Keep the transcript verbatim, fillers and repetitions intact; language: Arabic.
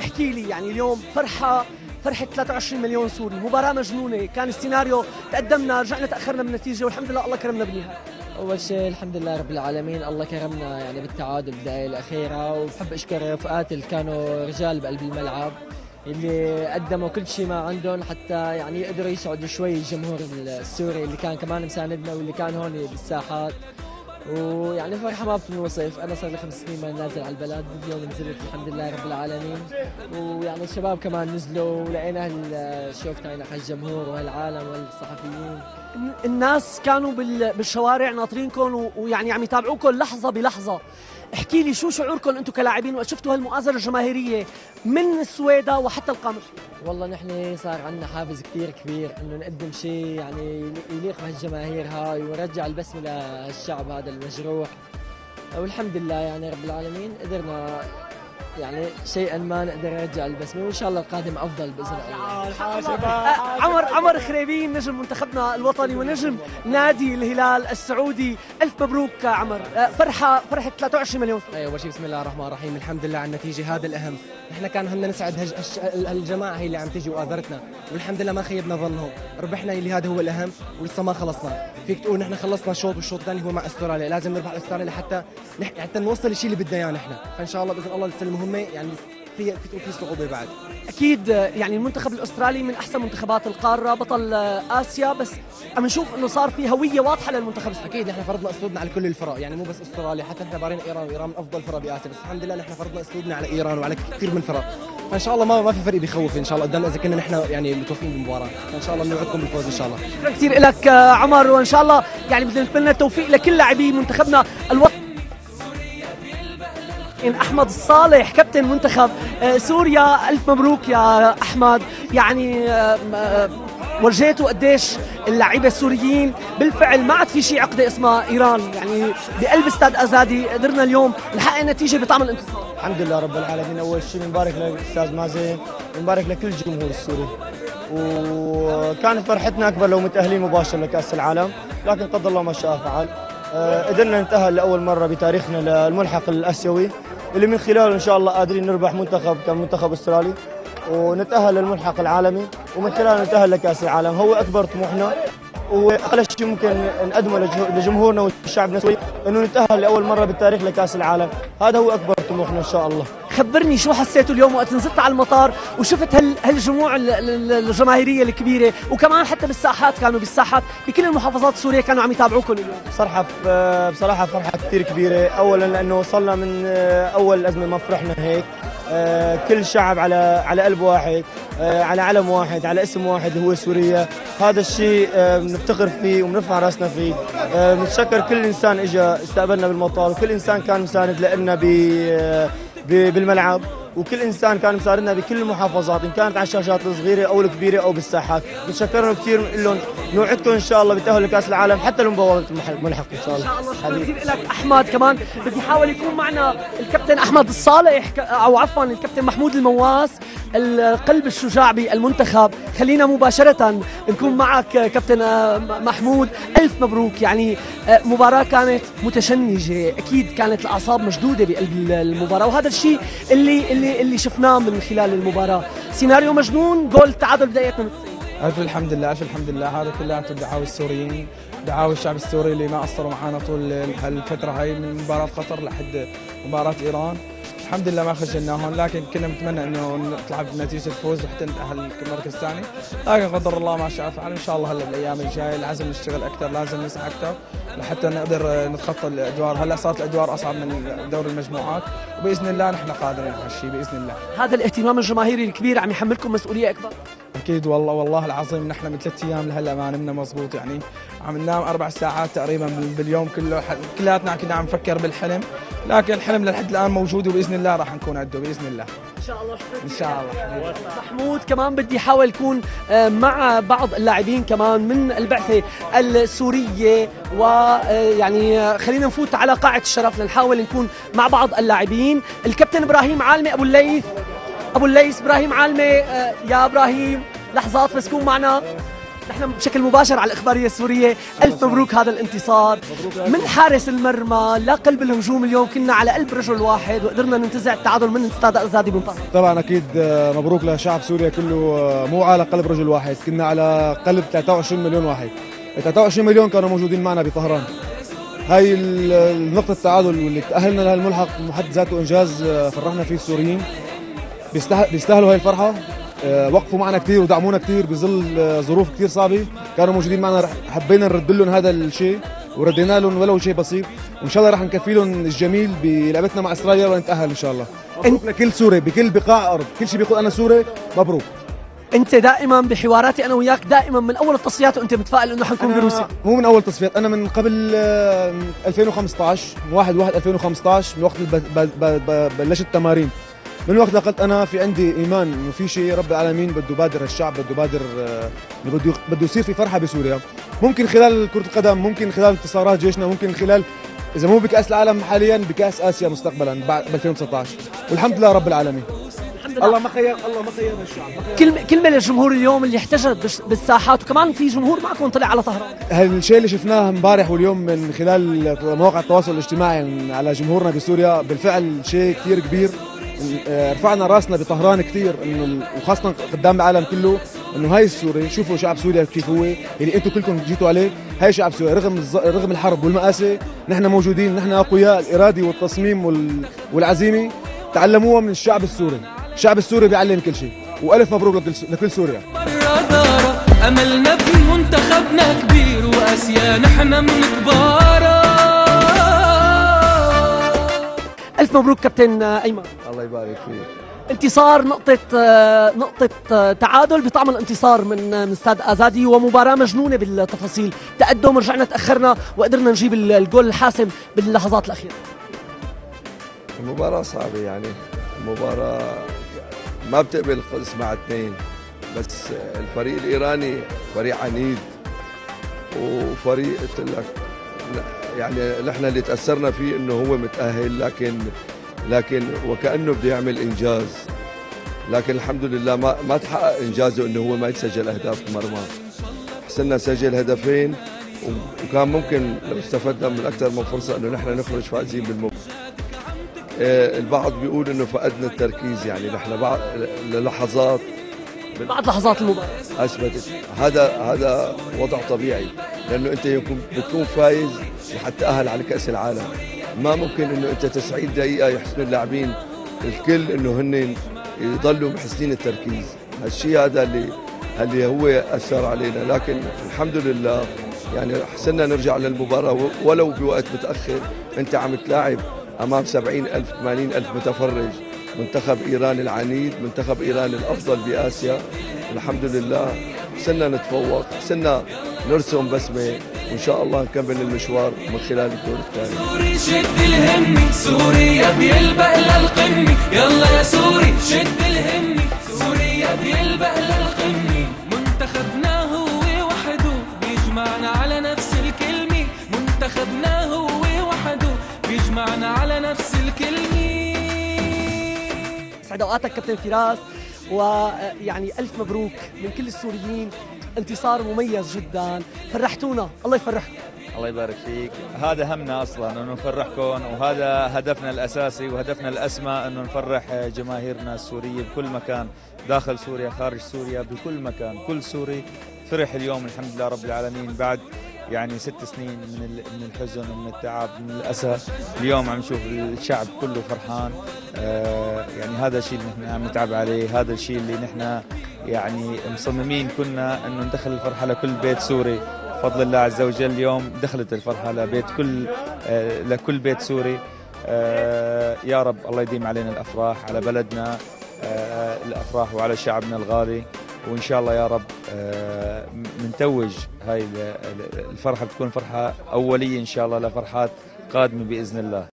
احكي لي يعني اليوم فرحه فرحه ثلاثة وعشرين مليون سوري، مباراه مجنونه، كان السيناريو تقدمنا رجعنا تاخرنا بالنتيجه والحمد لله الله كرمنا بالنهايه. اول شيء الحمد لله رب العالمين، الله كرمنا يعني بالتعادل بالدقائق الاخيره، وبحب اشكر رفقاتي اللي كانوا رجال بقلب الملعب اللي قدموا كل شيء ما عندهم حتى يعني يقدروا يسعدوا شوي الجمهور السوري اللي كان كمان مساندنا واللي كان هون بالساحات. ويعني فرحه ما بتنوصف، انا صار لي خمس سنين ما نازل على البلد، اليوم نزلت الحمد لله رب العالمين. ويعني الشباب كمان نزلوا ولقينا هالشوف تاعنا هالجمهور وهالعالم والصحفيين. الناس كانوا بالشوارع ناطرينكم ويعني عم يتابعوكم لحظه بلحظه. احكي لي شو شعوركم انتم كلاعبين وقت شفتوا هالمؤازره الجماهيريه من السويدة وحتى القامش؟ والله نحن صار عندنا حافز كثير كبير انه نقدم شيء يعني يليق بهالجماهير هاي ونرجع البسمه للشعب هذا المجروح. والحمد لله يعني رب العالمين قدرنا يعني شيئا ما نقدر نرجع البسمه، وان شاء الله القادم افضل باذن الله. عمر عمر خريبين نجم منتخبنا الوطني ونجم نادي الهلال السعودي، الف مبروك عمر، فرحه فرحه ثلاثة وعشرين مليون. ايوه اول شيء بسم الله الرحمن الرحيم، الحمد لله على النتيجه، هذا الاهم. احنا كان همنا نسعد هج... هالجماعه هي اللي عم تيجي واذرتنا، والحمد لله ما خيبنا ظنهم، ربحنا اللي هذا هو الاهم، ولسه ما خلصنا. فيك تقول نحن خلصنا شوط والشوط الثاني هو مع استراليا، لازم نربح استراليا لحتى نح... حتى نوصل الشيء اللي بدنا اياه نحن، فان شاء الله باذن الله لسه المهمه يعني في في في صعوبه بعد. اكيد يعني المنتخب الاسترالي من احسن منتخبات القاره، بطل اسيا، بس عم نشوف انه صار في هويه واضحه للمنتخب السوري. اكيد نحن فرضنا اسلوبنا على كل الفرق، يعني مو بس استراليا، حتى نحن بارين ايران، وايران من افضل الفرق باسيا، بس الحمد لله نحن فرضنا اسلوبنا على ايران وعلى كثير من الفرق، فان شاء الله ما ما في فريق بيخوف ان شاء الله قدامنا اذا كنا نحن يعني متوفين بالمباراه، فان شاء الله بنوعدكم بالفوز ان شاء الله. شكرا كثير لك عمر، وان شاء الله يعني بدنا نتمنى التوفيق لكل لاعبي منتخبنا الوطني. احمد الصالح كابتن منتخب سوريا، الف مبروك يا احمد، يعني ورجيتوا قديش اللاعبين السوريين بالفعل ما عاد في شيء عقده اسمها ايران، يعني بقلب استاد ازادي قدرنا اليوم نحقق نتيجه بطعم الانتصار. الحمد لله رب العالمين، اول شيء بنبارك للاستاذ مازن ونبارك لكل الجمهور السوري، وكانت فرحتنا اكبر لو متاهلين مباشر لكاس العالم، لكن قدر الله ما شاء فعل. قدرنا نتاهل لاول مره بتاريخنا للملحق الاسيوي اللي من خلاله ان شاء الله قادرين نربح منتخب كمنتخب استرالي ونتاهل للملحق العالمي، ومن خلاله نتاهل لكاس العالم. هو اكبر طموحنا واقل شيء ممكن نقدمه لجمهورنا والشعب السوري انه نتاهل لاول مره بالتاريخ لكاس العالم، هذا هو اكبر طموحنا ان شاء الله. خبرني شو حسيتوا اليوم وقت نزلت على المطار وشفت هال هالجموع الجماهيريه الكبيره، وكمان حتى بالساحات كانوا بالساحات بكل المحافظات السوريه كانوا عم يتابعوكم اليوم؟ بصراحه بصراحه فرحه كثير كبيره، اولا لانه وصلنا من اول الازمه ما فرحنا هيك، كل شعب على على قلب واحد، على علم واحد، على اسم واحد هو سوريا، هذا الشيء بنفتخر فيه وبنرفع راسنا فيه. بنتشكر كل انسان اجى استقبلنا بالمطار، وكل انسان كان مساند لنا بالملعب، وكل انسان كان مساعدنا بكل المحافظات ان كانت على الشاشات الصغيره او الكبيره او بالساحات. بنشكرهم كثير، بنقول لهم نوعدكم ان شاء الله بالتاهل لكاس العالم حتى لمباراه الملحق ان شاء الله. ان شاء الله. كثير لك احمد، كمان بدي احاول يكون معنا الكابتن احمد الصالح او عفوا الكابتن محمود المواس، القلب الشجاع بالمنتخب. خلينا مباشره نكون معك كابتن محمود، الف مبروك، يعني مباراه كانت متشنجه، اكيد كانت الاعصاب مشدوده بقلب المباراه، وهذا الشيء اللي اللي اللي شفناه من خلال المباراه. سيناريو مجنون، جول تعادل بدايتنا من ألف الحمد لله، ألف الحمد لله، هذا كله دعاوى السوريين، دعاوى الشعب السوري اللي ما قصروا معنا طول هالفترة هاي من مباراة قطر لحد مباراة إيران. الحمد لله ما خجلناهم، لكن كنا نتمنى انه نطلع بنتيجه فوز وحتى نتاهل المركز الثاني، لكن قدر الله ما شاء فعل. ان شاء الله هلا بالايام الجايه لازم نشتغل اكثر، لازم نسعى اكثر لحتى نقدر نتخطى الادوار. هلا صارت الادوار اصعب من دور المجموعات، وباذن الله نحن قادرين على هالشيء باذن الله. هذا الاهتمام الجماهيري الكبير عم يحملكم مسؤوليه اكبر؟ اكيد والله، والله العظيم نحن من ثلاث ايام لهلا ما نمنا مضبوط، يعني عم ننام اربع ساعات تقريبا باليوم كله، كلياتنا كنا عم نفكر بالحلم، لكن الحلم لحد الان موجود وباذن الله راح نكون عده باذن الله ان شاء الله. ان شاء الله. محمود كمان بدي احاول اكون مع بعض اللاعبين كمان من البعثه السوريه، ويعني خلينا نفوت على قاعه الشرف لنحاول نكون مع بعض اللاعبين. الكابتن ابراهيم عالمي ابو الليث، ابو الليث ابراهيم عالمي، يا ابراهيم لحظات بس كون معنا. نحن بشكل مباشر على الإخبارية السورية. ألف مبروك هذا الانتصار من حارس المرمى لقلب الهجوم. اليوم كنا على قلب رجل واحد وقدرنا ننتزع التعادل من استاد أزادي بن طارق. طبعا أكيد مبروك لشعب سوريا كله، مو على قلب رجل واحد، كنا على قلب ثلاثة وعشرين مليون واحد. ثلاثة وعشرين مليون كانوا موجودين معنا بطهران. هاي النقطة التعادل واللي تأهلنا لهالملحق بحد ذاته إنجاز فرحنا فيه السوريين، بيستاهلوا هاي الفرحة. وقفوا معنا كثير ودعمونا كثير بظل ظروف كثير صعبة، كانوا موجودين معنا، حبينا نرد لهم هذا الشيء وردينا لهم ولو شيء بسيط، وإن شاء الله رح نكفي لهم الجميل بلعبتنا مع إسرائيل ونتأهل إن شاء الله. مبروك لكل سوري بكل بقاع أرض، كل شيء بيقول أنا سوري مبروك. انت دائما بحواراتي انا وياك دائما من اول التصفيات وانت متفائل انه حنكون بروسيا. مو من اول تصفيات، انا من قبل ألفين وخمسة عشر، واحد واحد ألفين وخمسة عشر، من وقت بلشت التمارين، من وقت لقيت انا في عندي ايمان انه في شيء رب العالمين بده يبادر الشعب، بده يبادر بده بده يصير في فرحه بسوريا، ممكن خلال كره القدم، ممكن خلال انتصارات جيشنا، ممكن خلال اذا مو بكاس العالم حاليا بكاس اسيا مستقبلا بعد ألفين وتسعة عشر، والحمد لله رب العالمين. الله ما خير الله ما خير الشعب. كلمة كلمة للجمهور اليوم اللي احتجت بالساحات، وكمان في جمهور معكم طلع على طهران. هالشيء اللي شفناه امبارح واليوم من خلال مواقع التواصل الاجتماعي على جمهورنا بسوريا بالفعل شيء كثير كبير. رفعنا راسنا بطهران كثير، انه وخاصة قدام العالم كله انه هاي السوري، شوفوا شعب سوريا كيف هو اللي انتم كلكم جيتوا عليه، هاي شعب سوريا رغم رغم الحرب والمآسي نحن موجودين، نحن اقوياء. الارادة والتصميم والعزيمة تعلموها من الشعب السوري. الشعب السوري بيعلم كل شيء، والف مبروك لكل سوريا. املنا بمنتخبنا كبير واسيا نحن من كبارة. الف مبروك كابتن ايمن. الله يبارك فيك. انتصار، نقطة نقطة تعادل بطعم الانتصار من من استاد ازادي، ومباراة مجنونة بالتفاصيل، تقدم رجعنا تأخرنا وقدرنا نجيب الجول الحاسم باللحظات الأخيرة. المباراة صعبة يعني، المباراة ما بتقبل خلص مع اثنين، بس الفريق الإيراني فريق عنيد وفريق قلت لك يعني نحن اللي تأثرنا فيه انه هو متأهل، لكن لكن وكأنه بده يعمل انجاز، لكن الحمد لله ما ما تحقق انجازه انه هو ما يتسجل اهداف مرمى. حسنا سجل هدفين وكان ممكن لو استفدنا من اكثر من فرصة انه نحن نخرج فائزين بالمباراة. البعض بيقول انه فقدنا التركيز، يعني نحن بعض للحظات بعض لحظات المباراة اثبتت هذا هذا وضع طبيعي، لانه انت يكون بتكون فايز لحتى تأهل على كأس العالم، ما ممكن انه انت تسعين دقيقة يحسنوا اللاعبين الكل انه هن يضلوا محسنين التركيز. هالشيء هذا اللي اللي هو اثر علينا، لكن الحمد لله يعني حسنا نرجع للمباراة ولو بوقت متأخر. انت عم تلاعب امام سبعين ألف ثمانين ألف متفرج، منتخب إيران العنيد، منتخب إيران الأفضل بآسيا. الحمد لله حسنا نتفوق، حسنا نرسم بسمة، وإن شاء الله نكمل المشوار من خلال الدور الثاني. سوري شد الهمي، سوريا بيلبق للقمة، يلا يا سوري شد الهمي، سوريا بيلبق للقمة. منتخبنا هو وحده بيجمعنا على نفس الكلمة، منتخبنا هو وحده بيجمعنا على نفس الكلمة. سعد اوقاتك كابتن فراس، ويعني الف مبروك من كل السوريين، انتصار مميز جدا، فرحتونا، الله يفرحكم. الله يبارك فيك، هذا همنا اصلا انه نفرحكم، وهذا هدفنا الاساسي وهدفنا الاسمى انه نفرح جماهيرنا السوريه بكل مكان، داخل سوريا خارج سوريا بكل مكان. كل سوري فرح اليوم الحمد لله رب العالمين، بعد يعني ست سنين من من الحزن ومن التعب من الاسى، اليوم عم نشوف الشعب كله فرحان. آه يعني هذا الشيء اللي نحن عم نتعب عليه، هذا الشيء اللي نحن يعني مصممين كنا انه ندخل الفرحه لكل بيت سوري. بفضل الله عز وجل اليوم دخلت الفرحه لبيت كل آه لكل بيت سوري. آه يا رب الله يديم علينا الافراح، على بلدنا آه الافراح، وعلى شعبنا الغالي، وإن شاء الله يا رب منتوج هاي الفرحة، بتكون فرحة أولية إن شاء الله لفرحات قادمة بإذن الله.